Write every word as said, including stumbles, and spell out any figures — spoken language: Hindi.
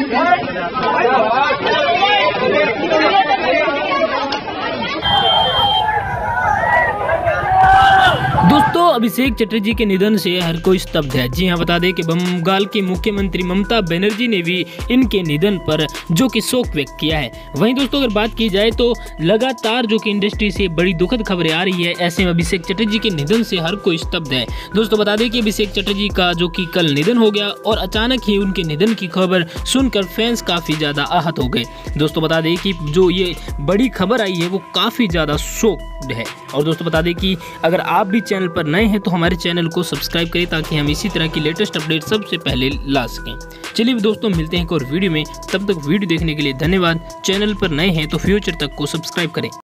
दोस्तों, अभिषेक चटर्जी के निधन से हर कोई स्तब्ध है। जी हां, बता दें कि बंगाल की मुख्यमंत्री ममता बनर्जी ने भी इनके निधन पर जो कि शोक व्यक्त किया है। वहीं दोस्तों, अगर बात की जाए तो लगातार जो कि इंडस्ट्री से बड़ी दुखद खबरें आ रही है, ऐसे में अभिषेक चटर्जी के निधन से हर कोई स्तब्ध है। दोस्तों, बता दें कि अभिषेक चटर्जी का जो कि कल निधन हो गया और अचानक ही उनके निधन की खबर सुनकर फैंस काफी ज्यादा आहत हो गए। दोस्तों, बता दें कि जो ये बड़ी खबर आई है वो काफी ज्यादा शोक है। और दोस्तों, बता दें कि अगर आप भी चैनल पर नए हैं तो हमारे चैनल को सब्सक्राइब करें ताकि हम इसी तरह की लेटेस्ट अपडेट सबसे पहले ला सकें। चलिए दोस्तों, मिलते हैं एक और वीडियो में। तब तक वीडियो देखने के लिए धन्यवाद। चैनल पर नए हैं तो फ्यूचर तक को सब्सक्राइब करें।